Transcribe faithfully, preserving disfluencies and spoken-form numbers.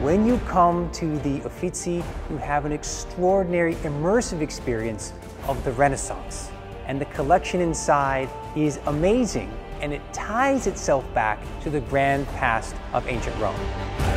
When you come to the Uffizi, you have an extraordinary immersive experience of the Renaissance. And the collection inside is amazing, and it ties itself back to the grand past of ancient Rome.